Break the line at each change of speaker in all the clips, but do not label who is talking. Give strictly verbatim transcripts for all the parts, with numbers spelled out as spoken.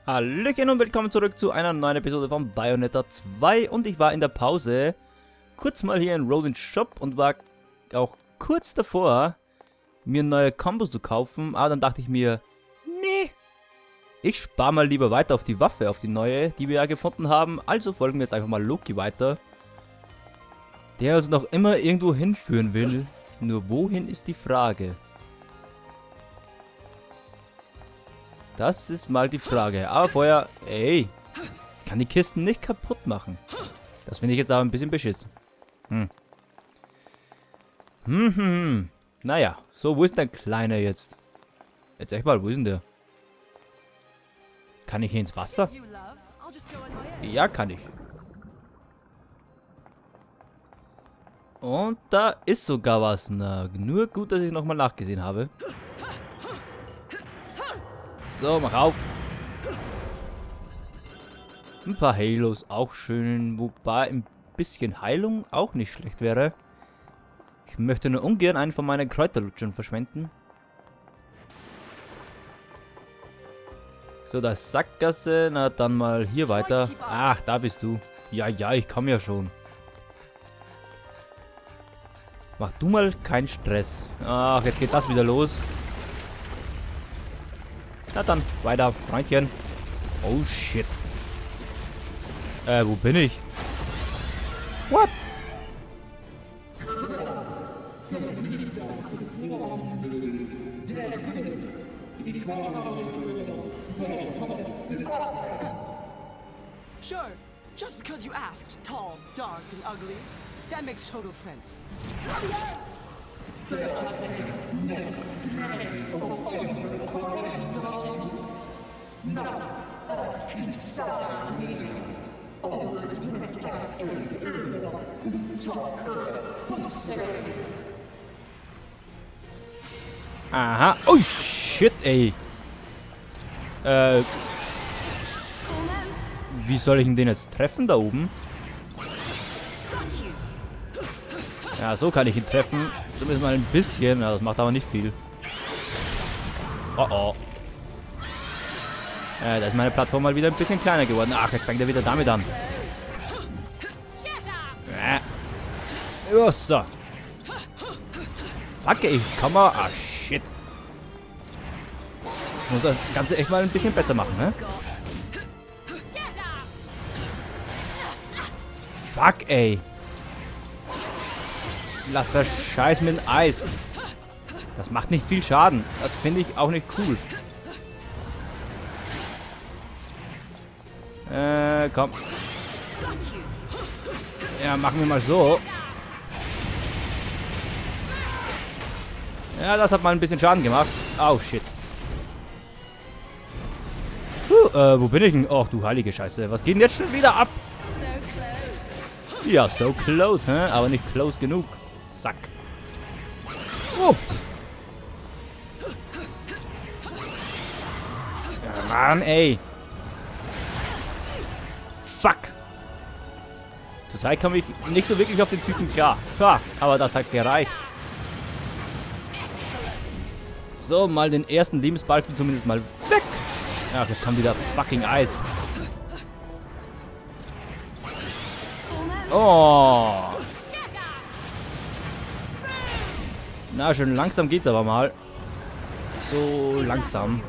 Hallöchen und willkommen zurück zu einer neuen Episode von Bayonetta zwei. Und ich war in der Pause kurz mal hier in Rodin's Shop und war auch kurz davor, mir neue Kombos zu kaufen. Aber dann dachte ich mir, nee, ich spare mal lieber weiter auf die Waffe, auf die neue, die wir ja gefunden haben. Also folgen wir jetzt einfach mal Loki weiter, der uns noch immer irgendwo hinführen will. Nur wohin ist die Frage? Das ist mal die Frage. Aber vorher, ey, kann die Kisten nicht kaputt machen. Das finde ich jetzt aber ein bisschen beschissen. Hm. Hm, hm, hm. Naja, so, wo ist der Kleine jetzt? Jetzt echt mal, wo ist denn der? Kann ich hier ins Wasser? Ja, kann ich. Und da ist sogar was. Na, nur gut, dass ich nochmal nachgesehen habe. So, mach auf. Ein paar Halos, auch schön. Wobei ein bisschen Heilung auch nicht schlecht wäre. Ich möchte nur ungern einen von meinen Kräuterlutschern verschwenden. So, das Sackgasse. Na, dann mal hier weiter. Ach, da bist du. Ja, ja, ich komme ja schon. Mach du mal keinen Stress. Ach, jetzt geht das wieder los. Na dann, weiter, Freundchen. Oh shit. Äh, wo bin ich? What?
Sure, just because you asked, tall, dark, and ugly, that makes total sense.
Aha. Oh shit, ey. Äh. Wie soll ich denn den jetzt treffen da oben? Ja, so kann ich ihn treffen. Zumindest mal ein bisschen. Ja, das macht aber nicht viel. Oh oh. Äh, da ist meine Plattform mal wieder ein bisschen kleiner geworden. Ach, jetzt fängt er wieder damit an. Äh. Oh, so. Fuck, ich komm mal. Ah, shit. Ich muss das Ganze echt mal ein bisschen besser machen, ne? Fuck, ey. Lass das Scheiß mit dem Eis. Das macht nicht viel Schaden. Das finde ich auch nicht cool. Äh, komm. Ja, machen wir mal so. Ja, das hat mal ein bisschen Schaden gemacht. Oh, shit. Puh, äh, wo bin ich denn? Och, du heilige Scheiße. Was geht denn jetzt schon wieder ab? Ja, so close, hä? Aber nicht close genug. Sack. Oh. Ja, Mann, ey. Fuck. Zurzeit komme ich nicht so wirklich auf den Typen klar. Ha, aber das hat gereicht. So, mal den ersten Lebensbalken zumindest mal weg. Ach, jetzt kommt wieder fucking Eis. Oh. Na, schön langsam geht's aber mal. So langsam.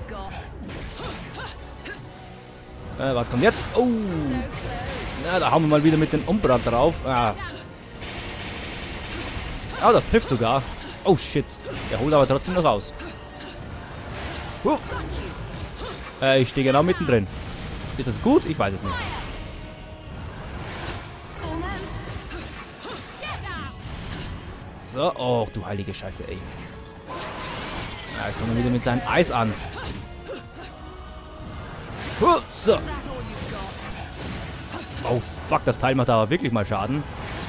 Äh, was kommt jetzt? Oh. Na, da haben wir mal wieder mit dem Umbra drauf. Ah. Oh, das trifft sogar. Oh, shit. Der holt aber trotzdem noch raus. Huh. Äh, ich stehe genau mittendrin. Ist das gut? Ich weiß es nicht. So, oh, du heilige Scheiße, ey. Ja, ich komme wieder mit seinem Eis an. Huh, so. Oh, fuck, das Teil macht aber wirklich mal Schaden.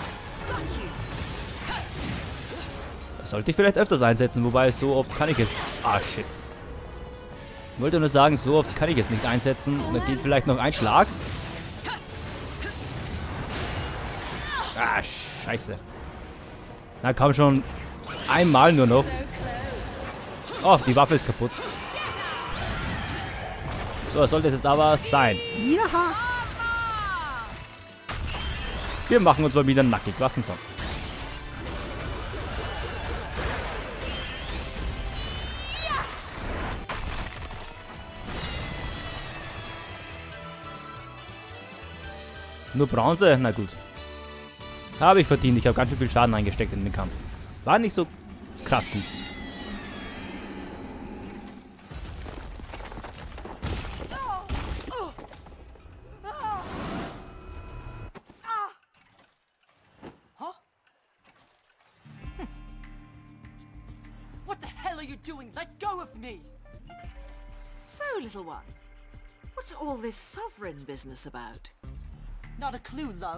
Das sollte ich vielleicht öfters einsetzen, wobei so oft kann ich es... Ah, shit. Ich wollte nur sagen, so oft kann ich es nicht einsetzen. Da geht vielleicht noch ein Schlag. Ah, scheiße. Na komm schon. Einmal nur noch. Oh, die Waffe ist kaputt. So, sollte es jetzt aber sein. Ja. Wir machen uns mal wieder nackig. Was denn sonst? Nur Bronze? Na gut. Habe ich verdient. Ich habe ganz schön viel Schaden eingesteckt in den Kampf. War nicht so krass gut.
What the hell are you doing? Let go of me!
So, little one, what's all this sovereign business about?
Not a clue, love.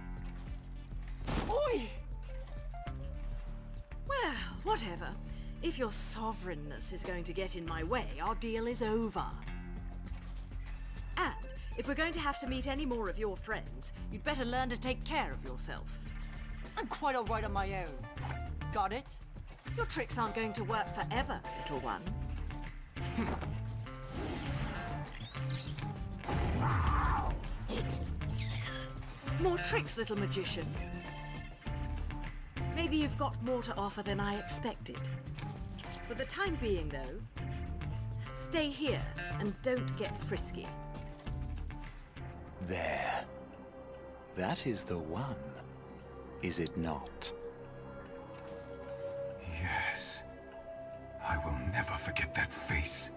Oi!
Well, whatever. If your sovereignness is going to get in my way, our deal is over. And if we're going to have to meet any more of your friends, you'd better learn to take care of yourself.
I'm quite alright on my own. Got it?
Your tricks aren't going to work forever, little one. More tricks, little magician. Maybe you've got more to offer than I expected. For the time being, though, stay here and don't get frisky.
There. That is the one, is it not?
Yes. I will never forget that face.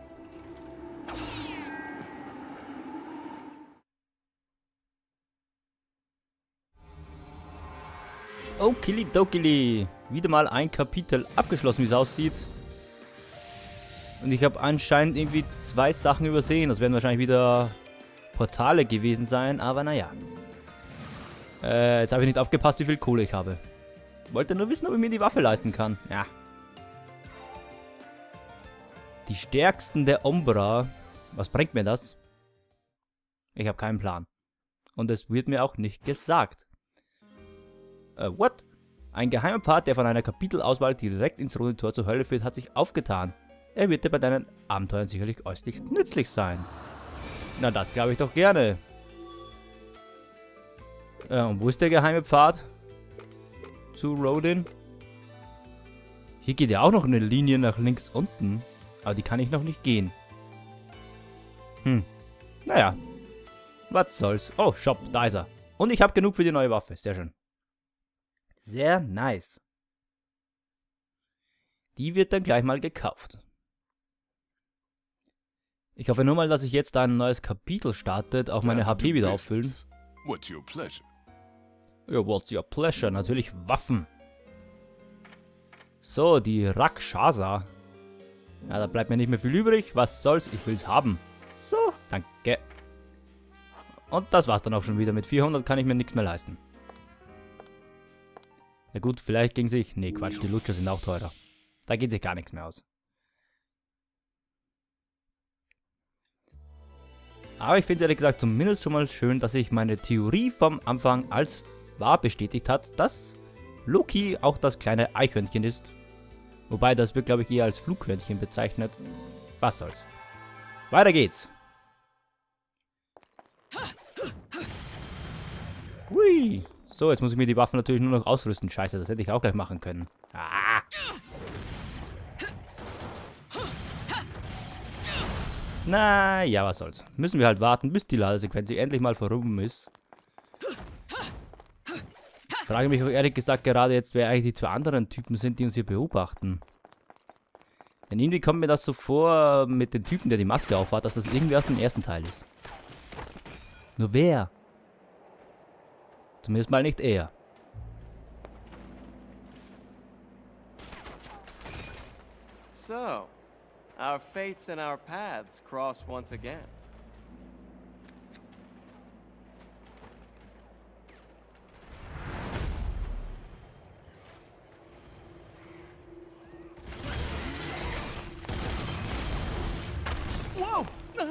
Okilidokili. Wieder mal ein Kapitel abgeschlossen, wie es aussieht. Und ich habe anscheinend irgendwie zwei Sachen übersehen. Das werden wahrscheinlich wieder Portale gewesen sein, aber naja. Äh, jetzt habe ich nicht aufgepasst, wie viel Kohle ich habe. Wollte nur wissen, ob ich mir die Waffe leisten kann. Ja. Die stärksten der Umbra. Was bringt mir das? Ich habe keinen Plan. Und es wird mir auch nicht gesagt. Äh, what? Ein geheimer Part, der von einer Kapitelauswahl direkt ins Runde Tor zur Hölle führt, hat sich aufgetan. Er wird dir bei deinen Abenteuern sicherlich äußerst nützlich sein. Na, das glaube ich doch gerne. Äh, und wo ist der geheime Pfad? Zu Rodin? Hier geht ja auch noch eine Linie nach links unten. Aber die kann ich noch nicht gehen. Hm. Naja. Was soll's. Oh, Shop, da ist er. Und ich habe genug für die neue Waffe. Sehr schön. Sehr nice. Die wird dann gleich mal gekauft. Ich hoffe nur mal, dass ich jetzt da ein neues Kapitel startet, auch meine H P wieder auffüllen.
What's your pleasure?
Ja, what's your pleasure? Natürlich Waffen. So, die Rakshasa. Ja, da bleibt mir nicht mehr viel übrig. Was soll's? Ich will's haben. So, danke. Und das war's dann auch schon wieder. Mit vierhundert kann ich mir nichts mehr leisten. Na gut, vielleicht ging sich... Nee, Quatsch, die Lutscher sind auch teurer. Da geht sich gar nichts mehr aus. Aber ich finde es ehrlich gesagt zumindest schon mal schön, dass sich meine Theorie vom Anfang als wahr bestätigt hat, dass Loki auch das kleine Eichhörnchen ist. Wobei, das wird, glaube ich, eher als Flughörnchen bezeichnet. Was soll's. Weiter geht's. Hui. So, jetzt muss ich mir die Waffen natürlich nur noch ausrüsten. Scheiße, das hätte ich auch gleich machen können. Ah. Na ja, was soll's. Müssen wir halt warten, bis die Ladesequenz endlich mal vorbei ist. Ich frage mich auch ehrlich gesagt gerade jetzt, wer eigentlich die zwei anderen Typen sind, die uns hier beobachten. Denn irgendwie kommt mir das so vor mit dem Typen, der die Maske aufhat, dass das irgendwie aus dem ersten Teil ist. Nur wer? Zumindest mal nicht er.
So, our fates and our paths cross once again. Whoa!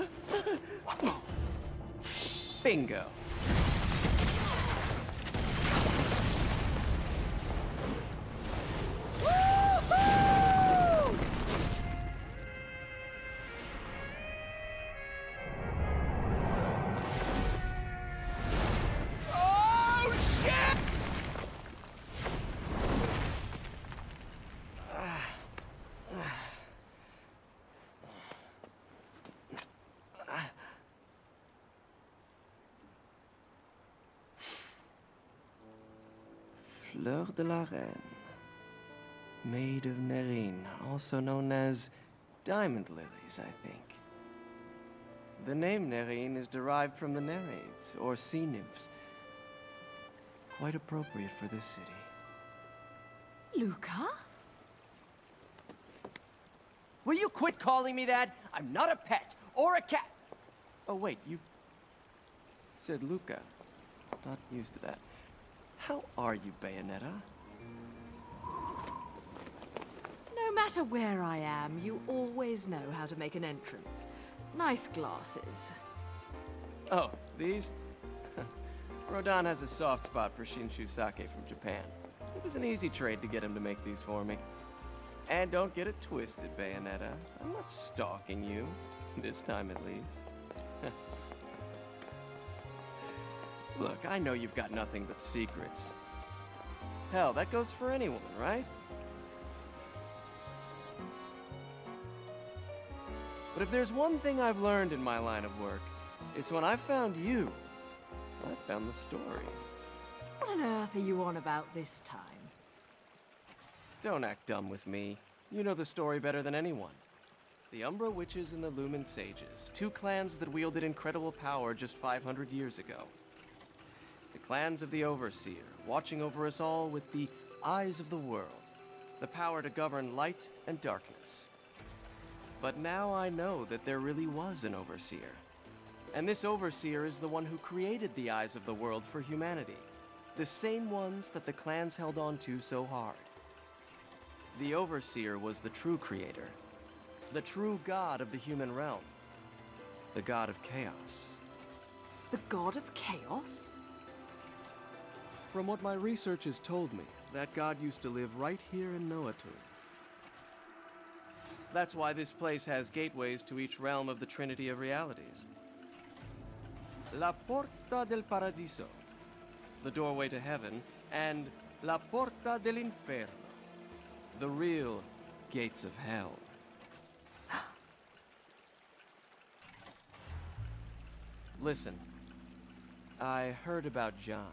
Bingo. Fleur de la Reine. Maid of Nerine, also known as diamond lilies, I think. The name Nerine is derived from the Nereids, or sea nymphs. Quite appropriate for this city.
Luca?
Will you quit calling me that? I'm not a pet, or a cat. Oh wait, you said Luca. Not used to that. How are you, Bayonetta?
No matter where I am, you always know how to make an entrance. Nice glasses.
Oh, these? Rodan has a soft spot for Shinshu sake from Japan. It was an easy trade to get him to make these for me. And don't get it twisted, Bayonetta. I'm not stalking you. This time at least. Look, I know you've got nothing but secrets. Hell, that goes for any woman, right? But if there's one thing I've learned in my line of work, it's when I found you, I found the story.
What on earth are you on about this time?
Don't act dumb with me. You know the story better than anyone. The Umbra Witches and the Lumen Sages, two clans that wielded incredible power just five hundred years ago. The clans of the Overseer, watching over us all with the eyes of the world, the power to govern light and darkness. But now I know that there really was an Overseer. And this Overseer is the one who created the eyes of the world for humanity. The same ones that the clans held on to so hard. The Overseer was the true creator. The true god of the human realm. The god of chaos.
The god of chaos?
From what my research has told me, that god used to live right here in Noatur. That's why this place has gateways to each realm of the Trinity of Realities. La Porta del Paradiso, the doorway to heaven, and La Porta del Inferno, the real gates of hell. Listen, I heard about John.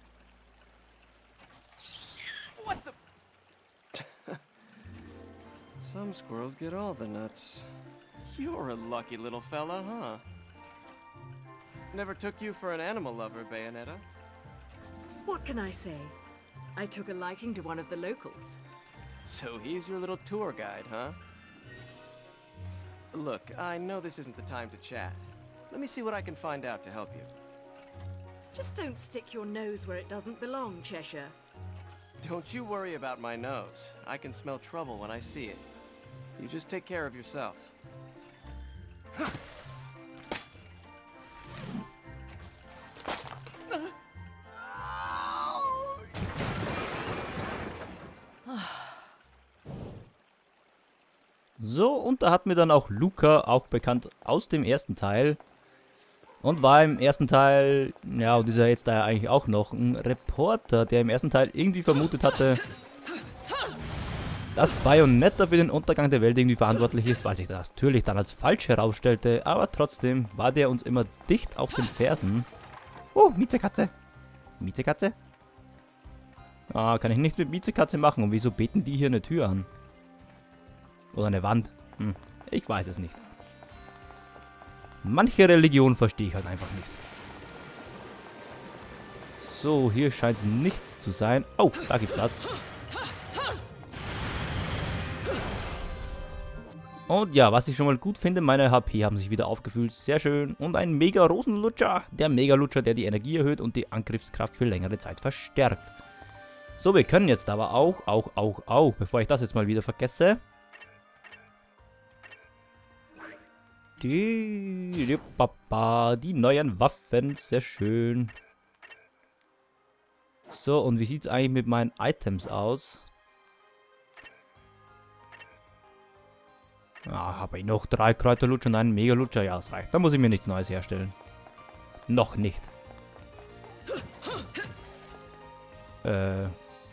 What the? Some squirrels get all the nuts. You're a lucky little fella, huh? Never took you for an animal lover, Bayonetta.
What can I say? I took a liking to one of the locals.
So he's your little tour guide, huh? Look, I know this isn't the time to chat. Let me see what I can find out to help you.
Just don't stick your nose where it doesn't belong, Cheshire.
Don't you worry about my nose. I can smell trouble when I see it. You just take care of yourself.
So, und da hat mir dann auch Luca, auch bekannt aus dem ersten Teil. Und war im ersten Teil, ja, und ist ja jetzt da eigentlich auch noch ein Reporter, der im ersten Teil irgendwie vermutet hatte, dass Bayonetta für den Untergang der Welt irgendwie verantwortlich ist, weil sich das natürlich dann als falsch herausstellte. Aber trotzdem war der uns immer dicht auf den Fersen. Oh, Miezekatze. Miezekatze? Ah, kann ich nichts mit Miezekatze machen. Und wieso beten die hier eine Tür an? Oder eine Wand? Hm, ich weiß es nicht. Manche Religion verstehe ich halt einfach nicht. So, hier scheint es nichts zu sein. Oh, da gibt's was. Und ja, was ich schon mal gut finde, meine H P haben sich wieder aufgefüllt. Sehr schön. Und ein Mega-Rosenlutscher. Der Mega-Lutscher, der die Energie erhöht und die Angriffskraft für längere Zeit verstärkt. So, wir können jetzt aber auch, auch, auch, auch, bevor ich das jetzt mal wieder vergesse. Die, die, Papa, die neuen Waffen. Sehr schön. So, und wie sieht es eigentlich mit meinen Items aus? Ah, habe ich noch drei Kräuterlutscher und einen Mega-Lutscher? Ja, das reicht. Da muss ich mir nichts Neues herstellen. Noch nicht. Äh.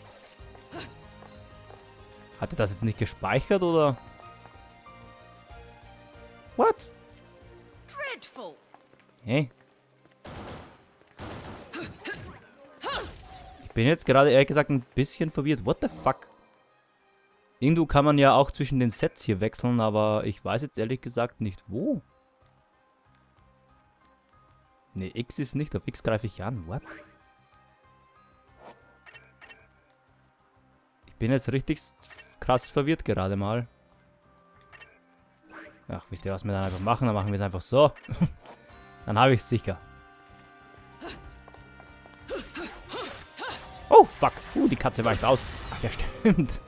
Hatte das jetzt nicht gespeichert, oder? What?
Dreadful!
Hä? Ich bin jetzt gerade ehrlich gesagt ein bisschen verwirrt. What the fuck? Irgendwo kann man ja auch zwischen den Sets hier wechseln, aber ich weiß jetzt ehrlich gesagt nicht wo. Ne, X ist nicht. Auf X greife ich an. What? Ich bin jetzt richtig krass verwirrt gerade mal. Ach, wisst ihr, was wir dann einfach machen? Dann machen wir es einfach so. Dann habe ich es sicher. Oh, fuck. Uh, die Katze weicht aus. Ach ja, stimmt.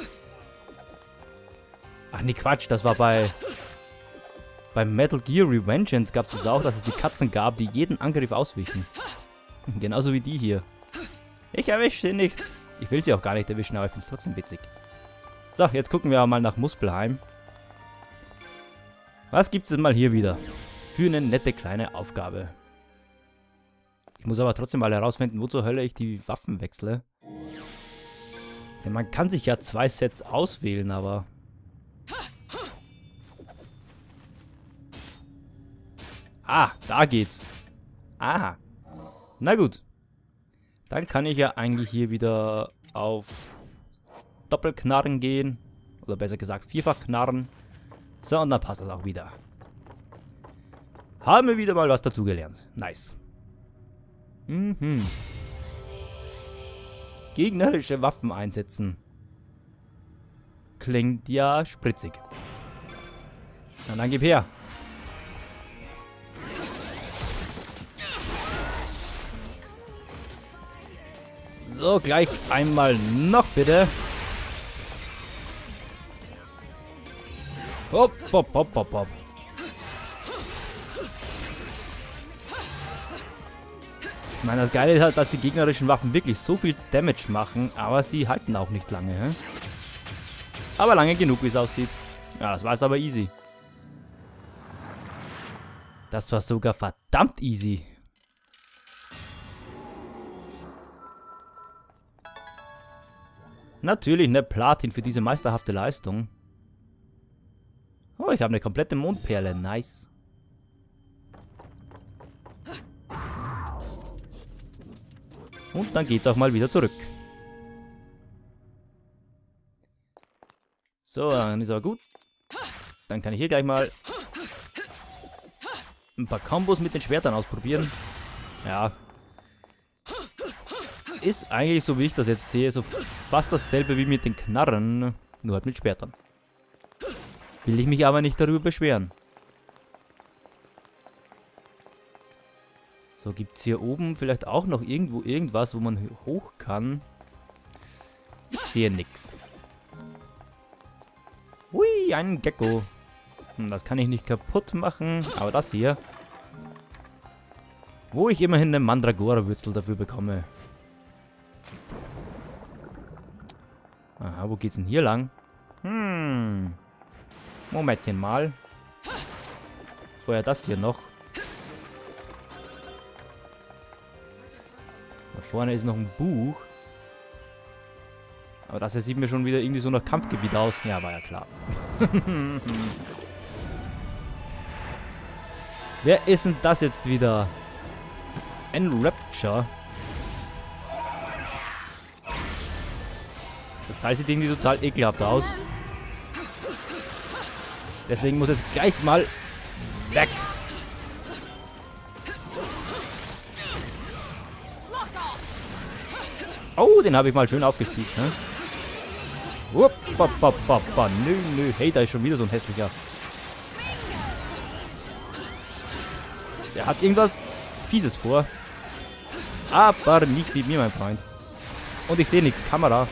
Ach nee, Quatsch. Das war bei... Bei Metal Gear Revengeance gab es das auch, dass es die Katzen gab, die jeden Angriff auswichen. Genauso wie die hier. Ich erwische sie nicht. Ich will sie auch gar nicht erwischen, aber ich finde es trotzdem witzig. So, jetzt gucken wir mal nach Muspelheim. Was gibt es denn mal hier wieder? Für eine nette kleine Aufgabe. Ich muss aber trotzdem mal herausfinden, wo zur Hölle ich die Waffen wechsle. Denn man kann sich ja zwei Sets auswählen, aber... Ah, da geht's. Ah. Na gut. Dann kann ich ja eigentlich hier wieder auf Doppelknarren gehen. Oder besser gesagt, Vierfachknarren. So, und dann passt das auch wieder. Haben wir wieder mal was dazugelernt. Nice. Mhm. Gegnerische Waffen einsetzen. Klingt ja spritzig. Na dann gib her. So, gleich einmal noch bitte. Hopp, hopp, hopp, hopp, hopp. Ich meine, das Geile ist halt, dass die gegnerischen Waffen wirklich so viel Damage machen, aber sie halten auch nicht lange. Hä? Aber lange genug, wie es aussieht. Ja, das war es aber easy. Das war sogar verdammt easy. Natürlich eine Platin für diese meisterhafte Leistung. Oh, ich habe eine komplette Mondperle. Nice. Und dann geht's auch mal wieder zurück. So, dann ist aber gut. Dann kann ich hier gleich mal ein paar Kombos mit den Schwertern ausprobieren. Ja. Ist eigentlich, so wie ich das jetzt sehe, so fast dasselbe wie mit den Knarren, nur halt mit Schwertern. Will ich mich aber nicht darüber beschweren. So, gibt es hier oben vielleicht auch noch irgendwo irgendwas, wo man hoch kann? Ich sehe nichts. Hui, ein Gecko. Hm, das kann ich nicht kaputt machen, aber das hier. Wo ich immerhin eine Mandragora-Würzel dafür bekomme. Aha, wo geht's denn hier lang? Hm. Momentchen mal. Vorher das hier noch. Da vorne ist noch ein Buch. Aber das hier sieht mir schon wieder irgendwie so nach Kampfgebiet aus. Ja, war ja klar. Wer ist denn das jetzt wieder? Ein Rapture. Das Teil sieht irgendwie total ekelhaft aus. Deswegen muss es gleich mal weg. Oh, den habe ich mal schön aufgespießt, ne? Wupp, bop, bop, bop, bop. Nö, nö. Hey, da ist schon wieder so ein hässlicher. Der hat irgendwas Fieses vor. Aber nicht wie mir, mein Freund. Und ich sehe nichts. Kamera.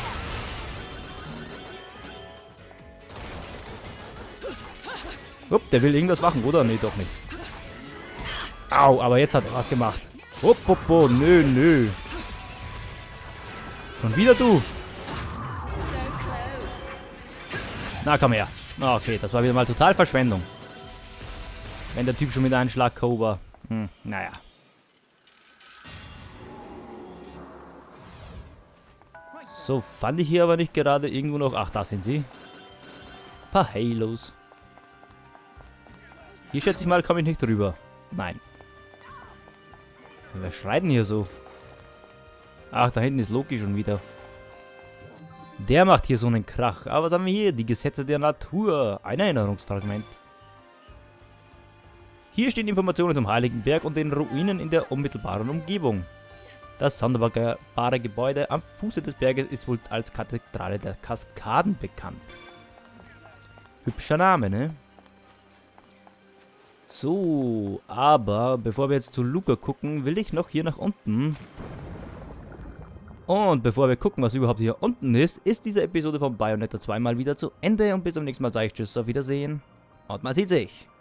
Upp, der will irgendwas machen, oder? Nee, doch nicht. Au, aber jetzt hat er was gemacht. Upp, upp, upp, nö, nö. Schon wieder du. Na, komm her. Okay, das war wieder mal total Verschwendung. Wenn der Typ schon mit einem Schlag Cobra. Hm, naja. So, fand ich hier aber nicht gerade irgendwo noch... Ach, da sind sie. Ein paar Halos. Hier schätze ich mal, komme ich nicht drüber. Nein. Wer schreit denn hier so? Ach, da hinten ist Loki schon wieder. Der macht hier so einen Krach. Aber was haben wir hier? Die Gesetze der Natur. Ein Erinnerungsfragment. Hier stehen Informationen zum Heiligen Berg und den Ruinen in der unmittelbaren Umgebung. Das sonderbare Gebäude am Fuße des Berges ist wohl als Kathedrale der Kaskaden bekannt. Hübscher Name, ne? So, aber bevor wir jetzt zu Luca gucken, will ich noch hier nach unten. Und bevor wir gucken, was überhaupt hier unten ist, ist diese Episode von Bayonetta zwei mal wieder zu Ende. Und bis zum nächsten Mal sage ich Tschüss, auf Wiedersehen. Und man sieht sich.